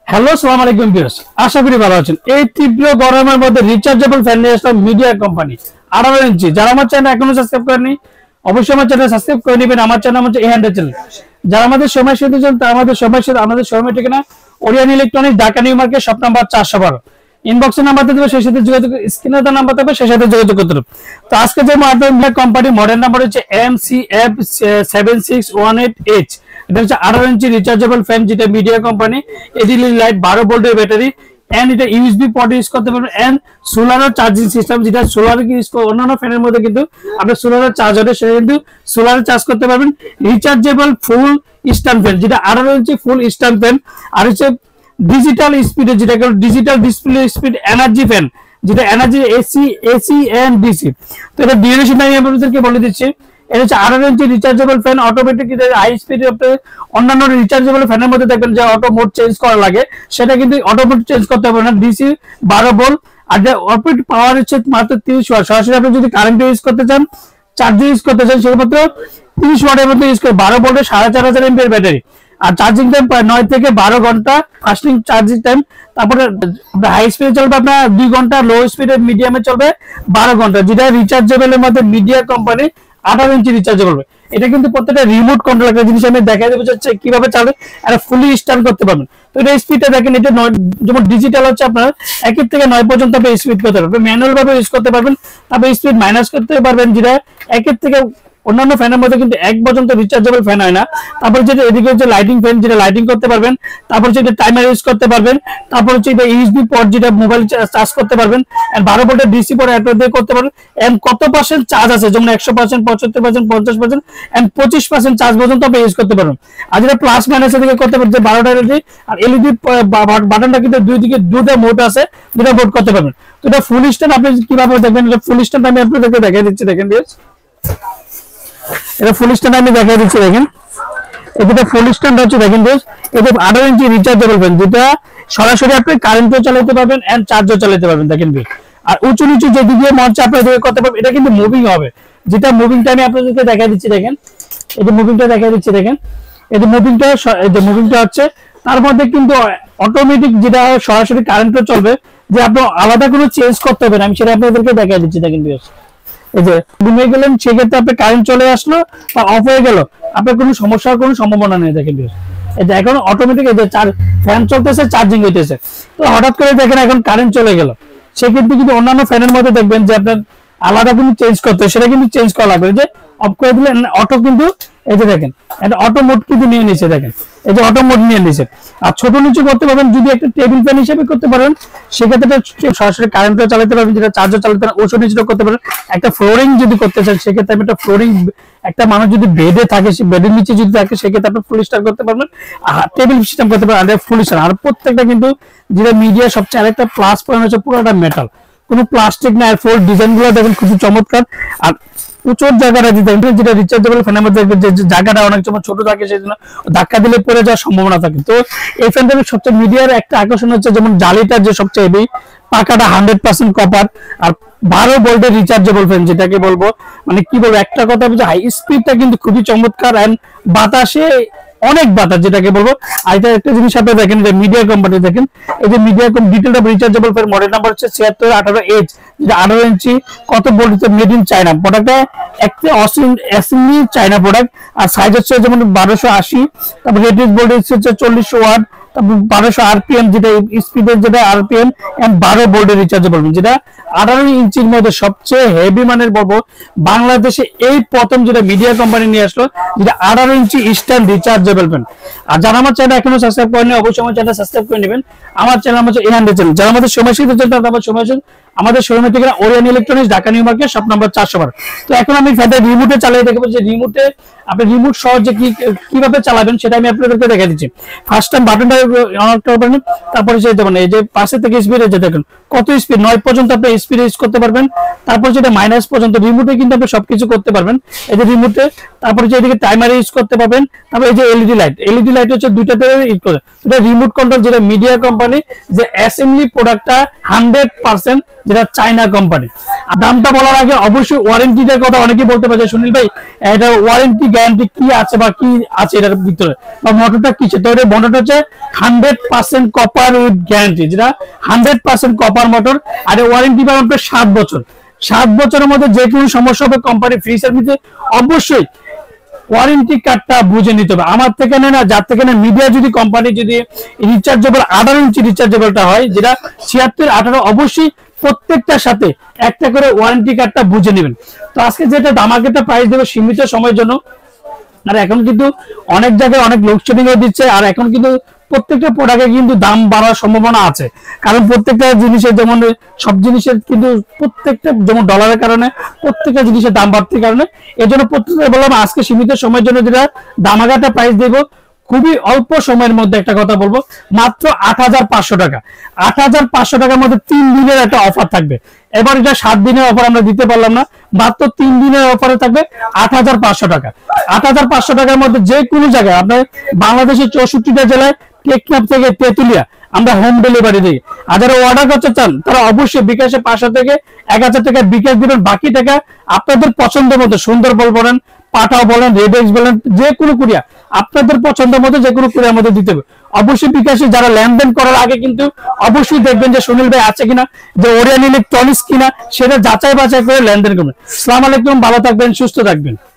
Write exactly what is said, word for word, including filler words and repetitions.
Hello আসসালামু আলাইকুম viewers, আশা করি ভালো আছেন। এই তীব্র গরমের মধ্যে রিচার্জেবল ফ্যান নিয়ে আসলাম মিডিয়া কোম্পানি আঠারো ইঞ্চি। যারা আমার চ্যানেল এখনো সাবস্ক্রাইব করেনি অবশ্যই আমার চ্যানেল সাবস্ক্রাইব করে নেবেন। আমার চ্যানেল হচ্ছে এ হান্ড্রেড চ্যানেল। যারা আমাদের সময় সাথে চান তারা আমাদের সময় সাথে আমাদের সময় ঠিকানা Orion electronics, Dhaka new market, shop number চারশো বারো। ইনবক্সের নাম্বার দেবে, সেই সাথে যোগাযোগ, স্ক্রিনে দেওয়া নাম্বার দেবে, সেই সাথে যোগাযোগ করতে হবে। তো আজকে যে মিডিয়া কোম্পানি মডেল নাম্বার হচ্ছে M C F seven six one eight H. এটা হচ্ছে আঠারো ইঞ্চি রিচার্জেবল ফ্যান, যেটা মিডিয়া কোম্পানি, এলইডি লাইট, বারো ভোল্টের ব্যাটারি, এন্ড এটা ইউএসবি পোর্ট ইউজ করতে পারবেন, এন্ড সোলার চার্জিং সিস্টেম, যেটা সোলার ইউজ করে অন্যান্য ফ্যানের মধ্যে কিন্তু আপনার সোলার চার্জ হবে, সেটা কিন্তু সোলার চার্জ করতে পারবেন। রিচার্জেবল ফুল স্ট্যান্ড ফ্যান, যেটা আঠারো ইঞ্চি ফুল স্ট্যান্ড ফ্যান। আর হচ্ছে ডিজিটাল স্পিডে, যেটা digital display speed energy fan, যেটা energy AC AC and DC. তো এটা ডিউরেশন আমি আপনাদেরকে বলে দিচ্ছি। এটা হচ্ছে আঠারো inch rechargeable fan, automatic high speed. অন্যান্য রিচার্জেবল ফ্যানের মধ্যে দেখবেন যে অটো মোড চেঞ্জ করা লাগে, সেটা কিন্তু অটো মোড চেঞ্জ করতে হবে না। ডিসি বারো ভোল্ট, আর যে অপারেট পাওয়ার হচ্ছে মাত্র তিরিশ ওয়াট। সরাসরি আপনি যদি কারেন্ট ইউজ করতে চান, চার্জিং ইউজ করতে চান, সেক্ষেত্রে তিরিশ ওয়াটের মধ্যে ইউজ করে বারো ভোল্টের সাড়ে চার হাজার এমপির ব্যাটারি। আর চার্জিং টাইম প্রায় নয় থেকে বারো ঘন্টা ফাস্টিং চার্জিং টাইম। তারপরে হাই স্পিডে চলবে আপনার দুই ঘন্টা, লো স্পিডে মিডিয়ামে চলবে বারো ঘন্টা। যেটা রিচার্জেবল এর মধ্যে মিডিয়া কোম্পানি আঠারো ইঞ্চি রিচার্জেবল। এটা কিন্তু প্রত্যেকটা রিমোট কন্ট্রোল একটা জিনিস আমি দেখা দেবো হচ্ছে কিভাবে চালবে, এটা ফুলি স্টার্ট করতে পারবেন। তো এটা স্পিডটা দেখেন, এটা যেমন ডিজিটাল হচ্ছে আপনার একের থেকে নয় পর্যন্ত আপনি স্পিড করতে পারবেন, ম্যানুয়াল ভাবে ইউজ করতে পারবেন। তারপরে স্পিড মাইনাস করতে পারবেন, যেটা একের থেকে অন্যান্য ফ্যানের মধ্যে কিন্তু এক পর্যন্ত রিচার্জেবল ফ্যান হয় না। তারপর যেটা এদিকে হচ্ছে লাইটিং ফ্যান, যেটা লাইটিং করতে পারবেন। তারপর হচ্ছে টাইমার ইউজ করতে পারবেন। তারপর হচ্ছে এটা ইউএসবি পোর্ট, যেটা মোবাইল চার্জ করতে পারবেন। এন্ড বারো ভোল্টের ডিসি পোর্ট অ্যাড দিয়ে করতে পারবেন। এন্ড কত পার্সেন্ট চার্জ আছে, যেমন একশো পার্সেন্ট, পঁচাত্তর পার্সেন্ট, পঞ্চাশ পার্সেন্ট এন্ড পঁচিশ পার্সেন্ট চার্জ পর্যন্ত আপনি ইউজ করতে পারবেন। আর যেটা প্লাস মাইনাস এদিকে করতে পারবেন, বারোটা এলইডি আর এলইডি বাটনটা কিন্তু দুই দিকে দুটো মোড আছে, দুটো মোড করতে পারবেন। তো এটা ফুল স্ট্যান্ড আপনি কিভাবে দেখবেন, এটা ফুল স্ট্যান্ড আমি আপনাদেরকে দেখিয়ে দিচ্ছি। দেখেন প্লিজ, এটা ফুল স্ট্যান্ড আমি দেখিয়ে দিচ্ছি। দেখেন এটা ফুল স্ট্যান্ড হচ্ছে, দেখেন বেশ, এটা আঠারো ইঞ্চি রিচার্জেবল ফ্যান, যেটা সরাসরি আপনি কারেন্টও চালাতে পারবেন এন্ড চার্জও চালাতে পারবেন। দেখেন বেশ, আর উঁচু নিচু যে দিকে মঞ্চে আপনি করতে পারবেন। এটা কিন্তু মুভিং হবে, যেটা মুভিংটা আমি আপনাদেরকে দেখিয়ে দিচ্ছি। দেখেন এই যে মুভিংটা দেখিয়ে দিচ্ছি। দেখেন এই যে মুভিংটা, এই যে মুভিংটা হচ্ছে, তার মধ্যে কিন্তু অটোমেটিক, যেটা সরাসরি কারেন্টও চলবে, যে আপনি আলাদা কোনো চেঞ্জ করতে হবে না। আমি সেটা আপনাদেরকে দেখিয়ে দিচ্ছি। দেখেন বেশ, এই যে ঘুমে গেলেন, সেক্ষেত্রে আপনার কারেন্ট চলে আসলো বা অফ হয়ে গেল, আপনার কোনো সমস্যার কোনো সম্ভাবনা নেই। দেখেন এই যে এখন অটোমেটিক এই যে চার ফ্যান চলতেছে, চার্জিং হইতেছে। তো হঠাৎ করে দেখেন এখন কারেন্ট চলে গেল, সেক্ষেত্রে কিন্তু অন্যান্য ফ্যানের মধ্যে দেখবেন যে আপনার আলাদা কিন্তু চেঞ্জ করতে হয়, সেটা কিন্তু চেঞ্জ করা লাগবে। যে অফ করে দিলে অটো কিন্তু এই যে দেখেন এটা অটো মোড কিন্তু নিয়ে নিচ্ছে। দেখেন এই যে অটো মোড নিয়ে নিচ্ছে। আর ছোট নিচু করতে পারবেন, যদি একটা টেবিল ফ্যান হিসেবে করতে পারেন, সেক্ষেত্রে সরাসরি কারেন্টও চালাতে পারবেন, যেটা চার্জও চালাতে পারেন, উঁচু নিচু করতে পারেন। একটা ফ্লোরিং যদি করতে চান, সেক্ষেত্রে আমি একটা ফ্লোরিং, একটা মানুষ যদি বেডে থাকে, সে বেডের নিচে যদি থাকে, সেক্ষেত্রে আপনি ফুল স্টার করতে পারবেন। আর টেবিল সিস্টেম করতে পারেন, আর ফুল স্টার। আর প্রত্যেকটা কিন্তু যেটা মিডিয়া সবচেয়ে আরেকটা প্লাস পয়েন্ট হচ্ছে পুরোটা মেটাল, কোনো প্লাস্টিক না। আর ফোর ডিজাইন গুলো দেখেন খুবই চমৎকার। আর উঁচুর জায়গাটা দিতে, যেটা রিচার্জেবল ফ্যানের মধ্যে যে জায়গাটা অনেক সময় ছোট থাকে, সেই জন্য ধাক্কা দিলে পড়ে যাওয়ার সম্ভাবনা থাকে। তো এই ফ্যানটার সবচেয়ে মিডিয়ার একটা আকর্ষণ হচ্ছে, যেমন জালিটা যে সবচেয়ে হেভি, পাকাটা হান্ড্রেড পার্সেন্ট কপার, আর বারো ভোল্টের রিচার্জেবল ফ্যান, যেটাকে বলবো মানে কি বলবো, একটা কথা বলছে হাই স্পিডটা কিন্তু খুবই চমৎকার। এন্ড বাতাসে অনেক বাতাস, যেটাকে বলবো। আর এটা একটা জিনিস আপনি দেখেন, যে মিডিয়া কোম্পানি, দেখেন এই যে মিডিয়া ডিটেলটা রিচার্জেবল ফ্যান মডেল নাম্বার হচ্ছে ছিয়াত্তর আঠারো এইচ, যেটা আঠারো ইঞ্চি, কত ভোল্ট, মেড ইন চায়না প্রোডাক্টটা, একটা অ্যাসেম্বলি চায়না প্রোডাক্ট। আর সাইজ হচ্ছে যেমন বারোশো আশি, তারপর রেটেড ভোল্টেজ হচ্ছে চল্লিশশো ওয়াট, তারপর বারোশো আরপিএম, যেটা স্পিডের যেটা আরপিএম, এন্ড বারো ভোল্টের রিচার্জেবল, যেটা আঠারো ইঞ্চির মধ্যে সবচেয়ে হেভি মানের বলবো বাংলাদেশে এই প্রথম যেটা মিডিয়া কোম্পানি নিয়ে আসলো, যেটা আঠারো ইঞ্চি স্ট্যান্ড রিচার্জেবল ফ্যান। আর যারা আমার চ্যানেল এখনো সাবস্ক্রাইব করেনি, অবশ্যই আমার চ্যানেল সাবস্ক্রাইব করে নেবেন। আমার চ্যানেল হচ্ছে এ হান্ড্রেড চ্যানেল। যারা আমাদের সময় শীতের জন্য, আমার সময় আমাদের শোরুমের ঠিকানা Orion electronics, Dhaka new market, shop number চারশো বারো। তো এখন আমি ফ্যানটা রিমোটে চালিয়ে দেখাবো, যে রিমোটে আপনি রিমোট সহজে কি কিভাবে চালাবেন, সেটা আমি আপনাদেরকে দেখা দিচ্ছি। ফার্স্ট টাইম বাটনটা অন করবেন, তারপরে যে যেমন এই যে পাশে থেকে স্পিড, এই যে দেখেন কত স্পিড, নয় পর্যন্ত আপনি স্পিড ইউজ করতে পারবেন। তারপর যেটা মাইনাস পর্যন্ত রিমোটে কিন্তু আপনি সবকিছু করতে পারবেন, এই যে রিমোটে। তারপরে যে এদিকে টাইমার ইউজ করতে পারবেন। তারপর এই যে এলইডি লাইট, এলইডি লাইট হচ্ছে দুইটাতে ইউজ করে। এটা রিমোট কন্ট্রোল, যেটা মিডিয়া কোম্পানি, যে অ্যাসেম্বলি প্রোডাক্টটা হান্ড্রেড পার্সেন্ট যেটা চায়না কোম্পানি। দামটা বলার আগে অবশ্যই ওয়ারেন্টিটার কথা অনেকেই বলতে পারে সুনীল ভাই এটা ওয়ারেন্টি গ্যারান্টি কি আছে বা কি আছে এটার ভিতরে বা মোটরটা কিসে, তো এই মোটরটা হচ্ছে hundred percent copper with guarantee, যেটা হান্ড্রেড পার্সেন্ট কপার মোটর। আর ওয়ারেন্টি পাবেন আপনার সাত বছর। সাত বছরের মধ্যে যে কোনো সমস্যা হবে কোম্পানি ফ্রি সার্ভিসে অবশ্যই ওয়ারেন্টি কার্ডটা বুঝে নিতে হবে। আমার থেকে না যার থেকে না মিডিয়া যদি কোম্পানি যদি রিচার্জেবল আঠারো ইঞ্চি রিচার্জেবলটা হয় যেটা ছিয়াত্তর আঠারো অবশ্যই প্রত্যেকটার সাথে একটা করে ওয়ারেন্টি কার্ডটা বুঝে নেবেন। তো আজকে যেটা দামাকেটা প্রাইস দেবে সীমিত সময়ের জন্য, আর এখন কিন্তু অনেক জায়গায় অনেক লোডশেডিং হয়ে দিচ্ছে, আর এখন কিন্তু প্রত্যেকটা প্রোডাক্টে কিন্তু দাম বাড়ার সম্ভাবনা আছে, কারণ প্রত্যেকটা জিনিসের যেমন সব জিনিসের কিন্তু প্রত্যেকটা যেমন ডলারের কারণে প্রত্যেকটা জিনিসের দাম বাড়তির কারণে এই জন্য প্রত্যেকটা বললাম আজকে সীমিত সময়ের জন্য যেটা দামাকাটা প্রাইস দেবো খুবই অল্প সময়ের মধ্যে একটা কথা বলবো, মাত্র আট হাজার পাঁচশো টাকা। আট হাজার পাঁচশো টাকার মধ্যে তিন দিনের একটা অফার থাকবে। এবার এটা সাত দিনের অফার আমরা দিতে পারলাম না, মাত্র তিন দিনের অফারে থাকবে আট হাজার পাঁচশো টাকা। আট হাজার পাঁচশো টাকার মধ্যে যে কোনো জায়গায় আপনার বাংলাদেশের চৌষট্টিটা জেলায় টেকনাফ থেকে তেতুলিয়া আমরা হোম ডেলিভারি দিই। আর যারা অর্ডার করতে চান তারা অবশ্যই বিকাশে পাঁচশো থেকে এক হাজার টাকা বিকাশ দিবেন, বাকি টাকা আপনাদের পছন্দ মতো সুন্দরবন বলেন, পাঠাও বলেন, রেডেক্স বলেন, যে কোনো কুরিয়া আপনাদের পছন্দ মতো যে কোনো কুরিয়ার মধ্যে দিতে হবে। অবশ্যই বিকাশে যারা লেনদেন করার আগে কিন্তু অবশ্যই দেখবেন যে সুনীল ভাই আছে কিনা, যে ওরিয়ান ইলেকট্রনিক্স কিনা, সেটা যাচাই বাছাই করে লেনদেন করবেন। আসসালামু আলাইকুম, ভালো থাকবেন, সুস্থ থাকবেন।